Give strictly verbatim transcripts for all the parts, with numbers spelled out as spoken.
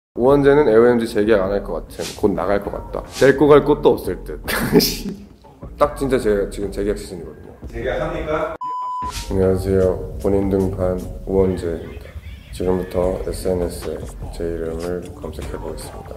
우원재는 에오엠지 재계약 안 할 것 같은, 곧 나갈 것 같다. 데리고 갈 곳도 없을 듯. 딱 진짜 제 지금 재계약 시즌이거든요. 재계약합니까? 안녕하세요. 본인 등판 우원재입니다. 지금부터 에스엔에스에 제 이름을 검색해 보겠습니다.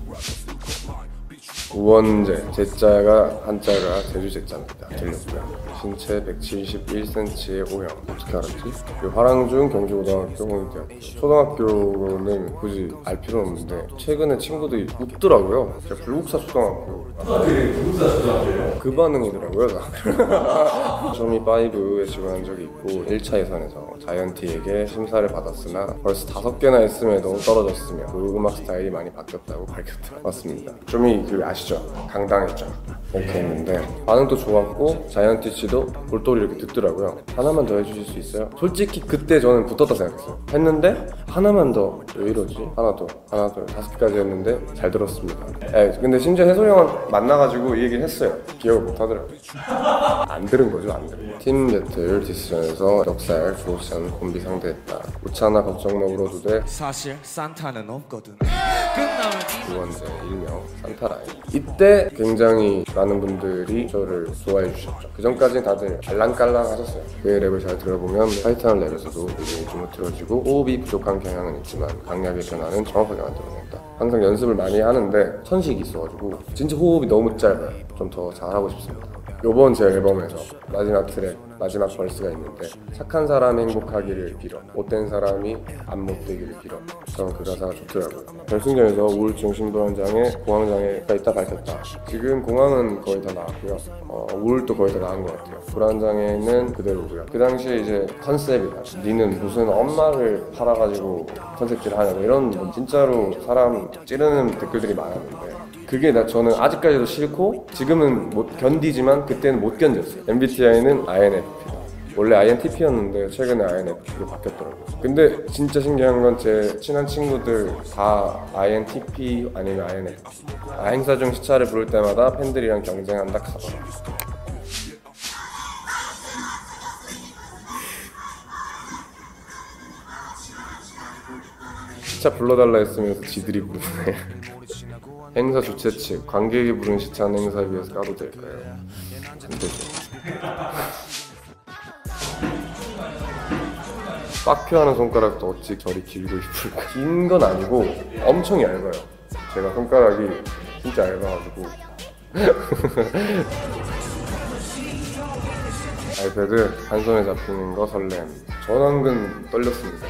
우원재, 제자가 한자가 제주 제자입니다. 들렸고요. 신체 백칠십일 센티미터의 O형. 어떻게 알았지? 그 화랑중 경주고등학교 홍익대학교. 초등학교는 굳이 알 필요는 없는데 최근에 친구들이 웃더라고요. 제가 불국사 초등학교. 아, 되게 불국사 초등학교예요? 그 반응이더라고요. 쇼미파이브에 지원한 적이 있고 일 차 예선에서 자이언티에게 심사를 받았으나 벌써 다섯 개나 했음에도 떨어졌으며 그 음악 스타일이 많이 바뀌었다고 밝혔다. 맞습니다. 쇼미 그 아시죠? 강당했죠. 이렇게 했는데 반응도 좋았고 자이언티 씨도 볼돌이 이렇게 듣더라고요. 하나만 더 해주실 수 있어요? 솔직히 그때 저는 붙었다 생각했어요. 했는데 하나만 더, 왜 이러지? 하나 더, 하나 더, 다섯 개까지 했는데 잘 들었습니다. 에, 근데 심지어 혜솔이 형은 만나가지고 이 얘기를 했어요. 기억을 못 하더라고요. 안 들은 거죠, 안 들은 거. 팀 배틀 디스전에서 넉살 조션 콤비 상대했다. 우차나 걱정 마 울어도 돼. 사실 산타는 없거든. 우원재 일명 산타라인. 이때 굉장히 많은 분들이 저를 좋아해 주셨죠. 그 전까지는 다들 알랑깔랑 하셨어요. 그의 랩을 잘 들어보면 타이트한 랩에서도 굉장히 주무트러지고 호흡이 부족한 경향은 있지만 강약의 변화는 정확하게 만들어낸다. 항상 연습을 많이 하는데 천식이 있어가지고 진짜 호흡이 너무 짧아요. 좀 더 잘하고 싶습니다. 요번 제 앨범에서 마지막 트랙, 마지막 벌스가 있는데 착한 사람 행복하기를 빌어, 못된 사람이 안 못되기를 빌어. 저는 그 가사가 좋더라고요. 결승전에서 우울증 심부환장애, 공황장애가 있다 밝혔다. 지금 공황은 거의 다 나았고요. 어, 우울도 거의 다 나은 것 같아요. 불안장애는 그대로고요. 그 당시에 이제 컨셉이다. 니는 무슨 엄마를 팔아가지고 컨셉질을 하냐고 이런 뭐 진짜로 사람 찌르는 댓글들이 많았는데 그게 나 저는 아직까지도 싫고 지금은 못 견디지만 그때는 못 견뎠어요. 엠비티아이는 아이엔에프피다. 원래 아이엔티피였는데 최근에 아이엔에프피로 바뀌었더라고요. 근데 진짜 신기한 건 제 친한 친구들 다 아이엔티피 아니면 아이엔에프피. 아, 행사 중 시차를 부를 때마다 팬들이랑 경쟁한다 카더라. 시차 불러달라 했으면서 지들이 부르네. 행사 주최 측, 관객이 부른 시차는 행사에 비해서 까도 될까요? 안 되죠. 빡큐하는 손가락도 어찌 저리 길고 이쁠까? 긴 건 아니고 엄청 얇아요. 제가 손가락이 진짜 얇아가지고 아이패드 한 손에 잡히는 거 설렘. 전완근 떨렸습니다.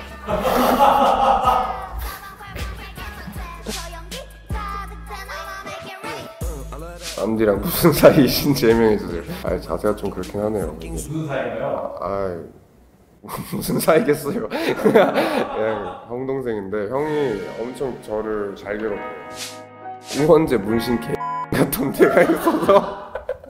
남디랑 무슨 사이이신지 해명해주세요. 아 자세가 좀 그렇긴 하네요. 무슨 사이인가요? 아 무슨 사이겠어요. 그냥 형 동생인데 형이 엄청 저를 잘 괴롭혀요. 우원재 문신 개 같은 데가 있어서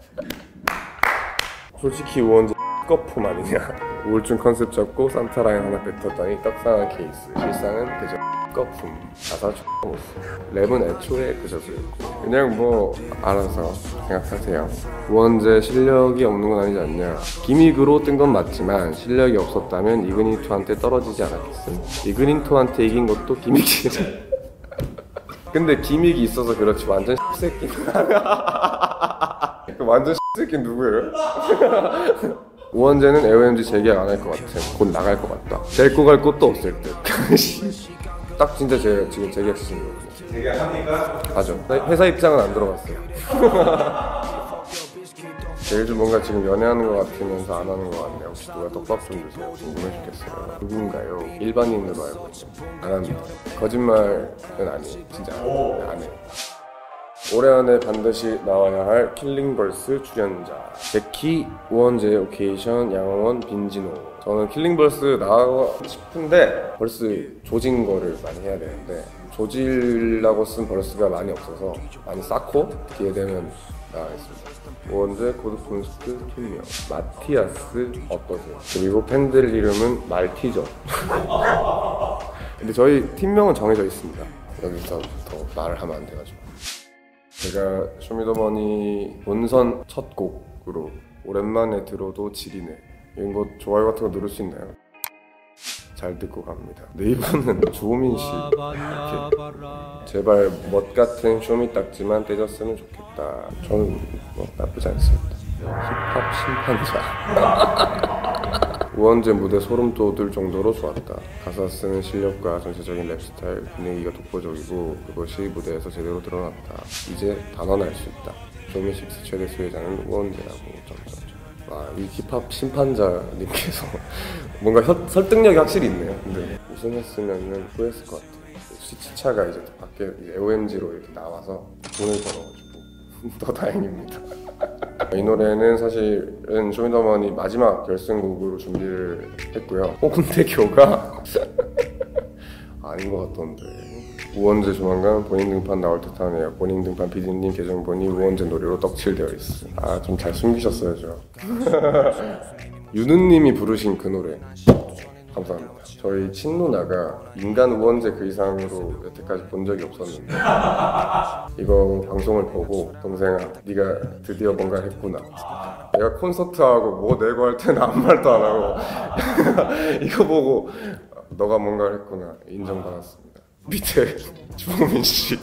솔직히 우원재 거품 아니냐. 우울증 컨셉 잡고 산타 라인 하나 뱉었더니 떡상한 케이스. 실상은 그저 거품. 가사 X못 랩은 애초에 그저스였고 그냥 뭐 알아서 생각하세요. 우원재 실력이 없는 건 아니지 않냐. 기믹으로 뜬 건 맞지만 실력이 없었다면 이그니토한테 떨어지지 않았겠음. 이그니토한테 이긴 것도 기믹이지. 근데 기믹이 있어서 그렇지 완전 X새끼. 완전 X새끼 누구예요? 우원재는 에오엠지 재계약 안 할 것 같은, 곧 나갈 것 같다. 데리고 갈 곳도 없을 듯. 딱 진짜 제 지금 재계약 시즌이거든요. 재계약합니까? 맞아. 회사 입장은 안 들어갔어요. 제일 좀 뭔가 지금 연애하는 것 같으면서 안 하는 것 같네요. 혹시 누가 떡밥 좀 주세요. 궁금해 죽겠어요. 누군가요? 일반인으로 알고 있어요. 안 합니다. 거짓말은 아니에요. 진짜 안 해요. 안 해요. 올해 안에 반드시 나와야 할 킬링벌스 출연자 제키, 우원재, 오케이션, 양원, 빈지노. 저는 킬링벌스 나가고 싶은데 벌스 조진 거를 많이 해야 되는데 조질라고 쓴 벌스가 많이 없어서 많이 쌓고 기회 되면 나가겠습니다. 우원재, 코드콘스트, 팀명, 마티아스 어떠세요? 그리고 팬들 이름은 말티저. 근데 저희 팀명은 정해져 있습니다. 여기서 더 말을 하면 안 돼가지고. 제가 쇼미더머니 본선 첫 곡으로 오랜만에 들어도 지리네. 이거 좋아요 같은 거 누를 수 있나요? 잘 듣고 갑니다. 네이버는 주호민 씨 이렇게 제발 멋 같은 쇼미 딱지만 떼졌으면 좋겠다. 저는 뭐 나쁘지 않습니다. 힙합 심판자. 우원재 무대 소름 돋을 정도로 좋았다. 가사 쓰는 실력과 전체적인 랩 스타일, 분위기가 독보적이고 그것이 무대에서 제대로 드러났다. 이제 단언할 수 있다. 쇼미식스 최대 수혜자는 우원재라고. 점점점. 아, 이 힙합 심판자님께서 뭔가 혀, 설득력이 확실히 있네요. 근데 우승했으면 후회했을 것 같아요. 시차가 이제 밖에 오엠지로 이렇게 나와서 돈을 벌어가지고 더 다행입니다. 이 노래는 사실은 쇼미더머니 마지막 결승곡으로 준비를 했고요. 홍대교가 아닌 것 같던데. 우원재 조만간 본인 등판 나올 듯 하네요. 본인 등판 피디님 계정 보니 우원재 노래로 떡칠되어 있어. 아, 좀 잘 숨기셨어야죠. 유느님이 부르신 그 노래 감사합니다. 저희 친누나가 인간 우원재 그 이상으로 여태까지 본 적이 없었는데 이거 방송을 보고 동생아 네가 드디어 뭔가를 했구나. 내가 콘서트하고 뭐 내고 할 때는 아무 말도 안 하고 이거 보고 너가 뭔가를 했구나 인정받았습니다. 밑에 주호민 씨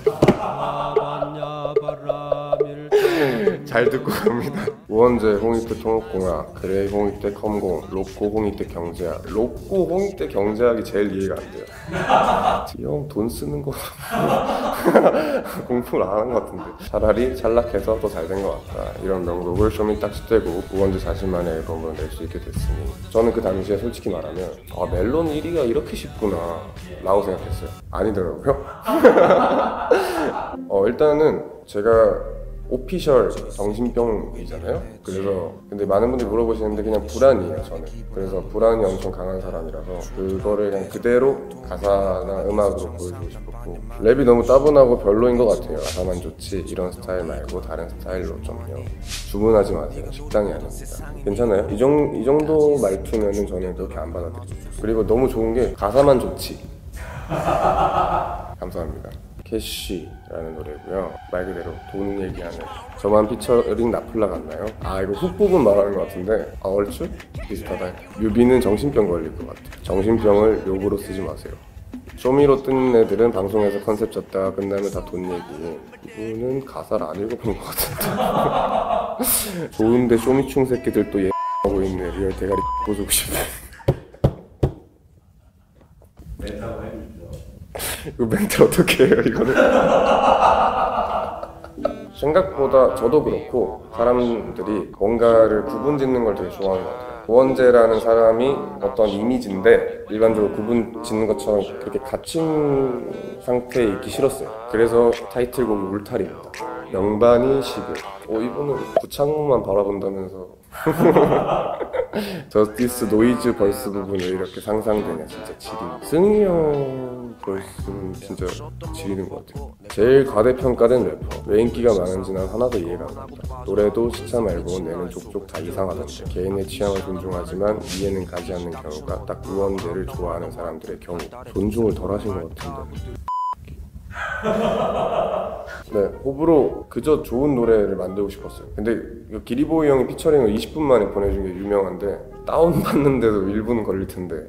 잘 듣고 갑니다. 우원재 홍익대 통합공학, 그레이 홍익대 컴공, 로꼬 홍익대 경제학. 로꼬 홍익대 경제학이 제일 이해가 안 돼요. 이 형 돈 쓰는 거 공부를 안 한 것 같은데. 차라리 찰락해서 더 잘 된 것 같다. 이런 명곡을 쇼미 딱지 떼고 우원재 자신만의 앨범을 낼 수 있게 됐으니 저는 그 당시에 솔직히 말하면 아, 멜론 일 위가 이렇게 쉽구나 라고 생각했어요. 아니더라고요. 어, 일단은 제가 오피셜 정신병이잖아요. 그래서 근데 많은 분들이 물어보시는데 그냥 불안이에요. 저는 그래서 불안이 엄청 강한 사람이라서 그거를 그냥 그대로 가사나 음악으로 보여주고 싶었고, 랩이 너무 따분하고 별로인 것 같아요. 가사만 좋지 이런 스타일 말고 다른 스타일로 좀요. 주문하지 마세요. 식당이 아닙니다. 괜찮아요? 이, 정, 이 정도 말투면은 저는 그렇게 안 받아들여요. 그리고 너무 좋은 게 가사만 좋지. 감사합니다. 캐시라는 노래고요. 말 그대로 돈 얘기하는. 저만 피처링 나플라 같나요? 아, 이거 훅 부분 말하는 것 같은데 아, 얼추? 비슷하다. 뮤비는 정신병 걸릴 것 같아요. 정신병을 욕으로 쓰지 마세요. 쇼미로 뜬 애들은 방송에서 컨셉 짰다 끝나면 다 돈 얘기. 이분은 가사를 안 읽어본 것 같은데. 좋은데 쇼미충 새끼들 또 하고 있네. 리얼 대가리 보여주고 싶어. 이거 멘트 어떻게 해요 이거는? 생각보다 저도 그렇고 사람들이 뭔가를 구분짓는 걸 되게 좋아하는 것 같아요. 우원재라는 사람이 어떤 이미지인데 일반적으로 구분 짓는 것처럼 그렇게 갇힌 상태에 있기 싫었어요. 그래서 타이틀곡이 울타리입니다. 명반이 시급. 어, 이분은 구창모만 바라본다면서 저스티스 노이즈 벌스 부분을 이렇게 상상되냐. 진짜 지리네. 승희 형 벌스는 진짜 지리는 것 같아요. 제일 과대평가된 래퍼. 왜 인기가 많은지 난 하나도 이해가 안 갑니다. 노래도 시차 말고 내는 족족 다 이상하던데. 개인의 취향을 존중하지만 이해는 가지 않는 경우가 딱 우원재를 좋아하는 사람들의 경우. 존중을 덜 하신 것 같은데. 네, 호불호 그저 좋은 노래를 만들고 싶었어요. 근데 기리보이 형이 피처링을 이십 분 만에 보내준 게 유명한데 다운받는데도 일 분 걸릴 텐데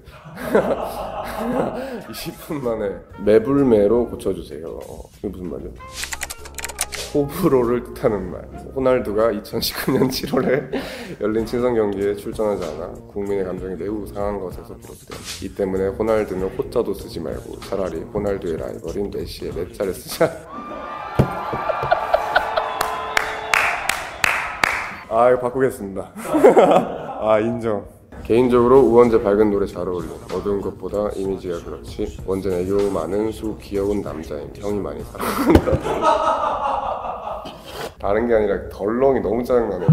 이십 분 만에 매불매로 고쳐주세요. 이게 무슨 말이야? 호불호를 뜻하는 말. 호날두가 이천십구 년 칠월에 열린 친선 경기에 출전하지 않아 국민의 감정이 매우 상한 것에서 비롯된. 이 때문에 호날두는 호자도 쓰지 말고 차라리 호날두의 라이벌인 메시의 메자를 쓰자. 아, 이거 바꾸겠습니다. 아, 인정. 개인적으로 우원재 밝은 노래 잘 어울려. 어두운 것보다 이미지가 그렇지. 원재는 애교 많은 수 귀여운 남자인 형이 많이 사랑한다. 다른 게 아니라 덜렁이 너무 짜증나네.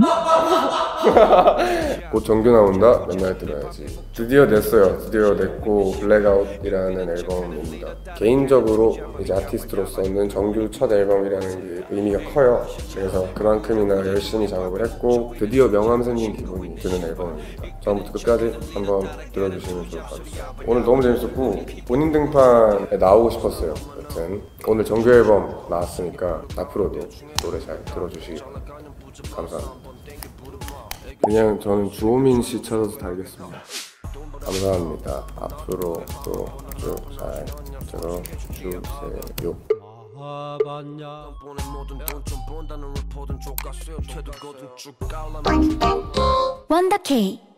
곧 정규 나온다. 맨날 들어야지. 드디어 냈어요. 드디어 냈고 블랙아웃이라는 앨범입니다. 개인적으로 이제 아티스트로서는 정규 첫 앨범이라는 게 의미가 커요. 그래서 그만큼이나 열심히 작업을 했고 드디어 명함 생긴 기분이 드는 앨범입니다. 처음부터 끝까지 한번 들어주시면 좋을 것 같아요. 오늘 너무 재밌었고 본인 등판에 나오고 싶었어요. 여튼 오늘 정규 앨범 나왔으니까 앞으로도 노래 잘 들어주시기 바랍니다. 감사합니다. 그냥 저는 주호민 씨 찾아서 달겠습니다. 감사합니다. 앞으로 또 쭉 잘 들어주세요. 원더케이